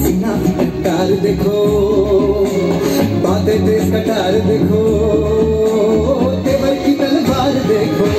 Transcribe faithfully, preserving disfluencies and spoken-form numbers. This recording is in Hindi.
सीना भी कटार देखो, बातें तेज कटार देखो, तेवर की तलवार देखो।